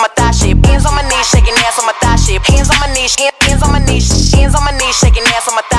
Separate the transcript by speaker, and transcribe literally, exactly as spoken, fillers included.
Speaker 1: my thigh shape. Hands on my knees, shaking ass on my thigh shape. Hands on my knees, hands on my knees, hands on my knees, shaking ass on my thigh shape.